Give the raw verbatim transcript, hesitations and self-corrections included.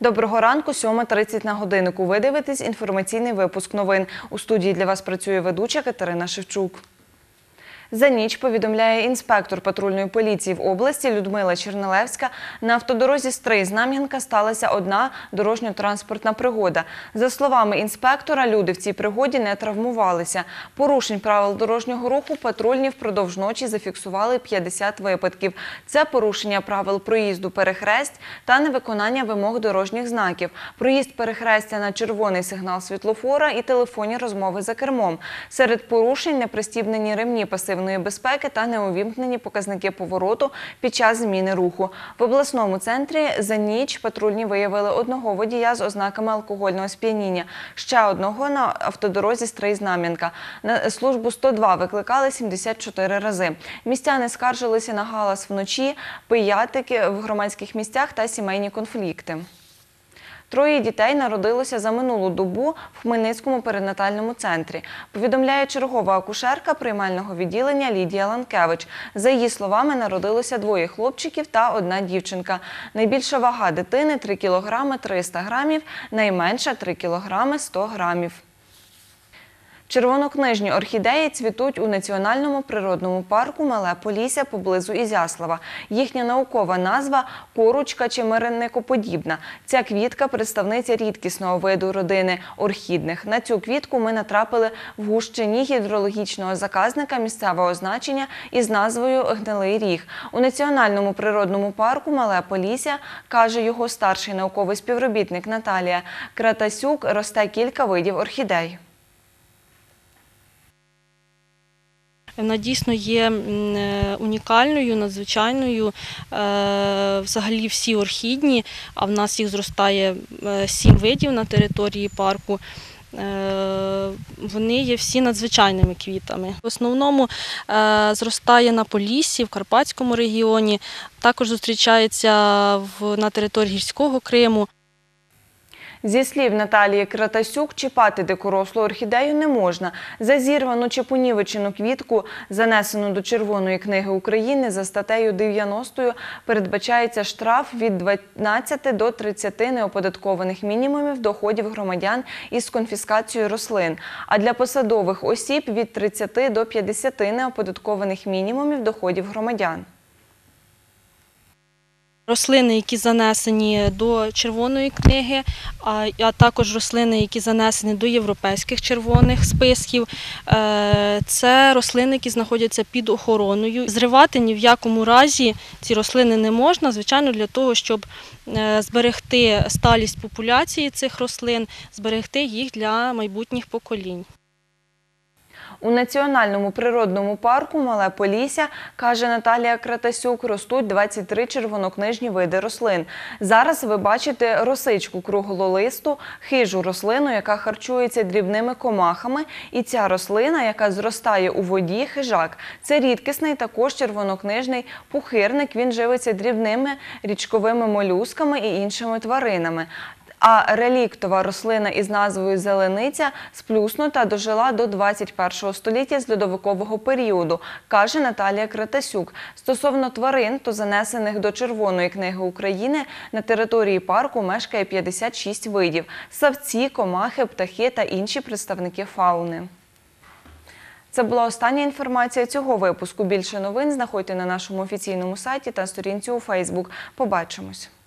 Доброго ранку, сьома тридцять на годиннику. Ви дивитесь інформаційний випуск новин. У студії для вас працює ведуча Катерина Шевчук. За ніч, повідомляє інспектор патрульної поліції в області Людмила Чернелевська, на автодорозі Стрий-Знам'янка сталася одна дорожньо-транспортна пригода. За словами інспектора, люди в цій пригоді не травмувалися. Порушень правил дорожнього руху патрульні впродовж ночі зафіксували п'ятдесят випадків. Це порушення правил проїзду перехресть та невиконання вимог дорожніх знаків, проїзд перехрестя на червоний сигнал світлофора і телефонні розмови за кермом. Серед порушень – непристібнені ремні пасивної безпеки та неувімкнені показники повороту під час зміни руху. В обласному центрі за ніч патрульні виявили одного водія з ознаками алкогольного сп'яніння, ще одного на автодорозі Стрий-Знам'янка. На службу сто два викликали сімдесят чотири рази. Містяни скаржилися на галас вночі, пиятики в громадських місцях та сімейні конфлікти. Троє дітей народилося за минулу добу в Хмельницькому перинатальному центрі. Повідомляє чергова акушерка приймального відділення Лідія Ланкевич. За її словами, народилося двоє хлопчиків та одна дівчинка. Найбільша вага дитини – три кілограми триста грамів, найменша – три кілограми сто грамів. Червонокнижні орхідеї цвітуть у національному природному парку Мале Полісся поблизу Ізяслава. Їхня наукова назва – коручка чимерникоподібна. Ця квітка – представниця рідкісного виду родини орхідних. На цю квітку ми натрапили в гущині гідрологічного заказника місцевого значення із назвою «Гнилий ріг». У національному природному парку Мале Полісся, каже його старший науковий співробітник Наталія Кратасюк, росте кілька видів орхідей. Вона дійсно є унікальною, надзвичайною. Взагалі всі орхідні, а в нас їх зростає сім видів на території парку. Вони є всі надзвичайними квітами. В основному зростає на Поліссі, в Карпатському регіоні, також зустрічається на території Гірського Криму. Зі слів Наталії Кратасюк, чіпати дикорослу орхідею не можна. За зірвану чи понівечену квітку, занесену до Червоної книги України, за статтею дев'яностою передбачається штраф від дванадцяти до тридцяти неоподаткованих мінімумів доходів громадян із конфіскацією рослин, а для посадових осіб – від тридцяти до п'ятдесяти неоподаткованих мінімумів доходів громадян. Рослини, які занесені до Червоної книги, а також рослини, які занесені до європейських червоних списків, це рослини, які знаходяться під охороною. Зривати ні в якому разі ці рослини не можна, звичайно, для того, щоб зберегти сталість популяції цих рослин, зберегти їх для майбутніх поколінь. У національному природному парку Мале Полісся, каже Наталія Кратасюк, ростуть двадцять три червонокнижні види рослин. Зараз ви бачите росичку круглолисту, хижу рослину, яка харчується дрібними комахами, і ця рослина, яка зростає у воді, хижак. Це рідкісний також червонокнижний пухирник, він живиться дрібними річковими молюсками і іншими тваринами. А реліктова рослина із назвою зелениця сплюснута дожила до двадцять першого століття з льодовикового періоду, каже Наталія Кратасюк. Стосовно тварин, то занесених до Червоної книги України, на території парку мешкає п'ятдесят шість видів – савці, комахи, птахи та інші представники фауни. Це була остання інформація цього випуску. Більше новин знаходьте на нашому офіційному сайті та сторінці у Фейсбук. Побачимось!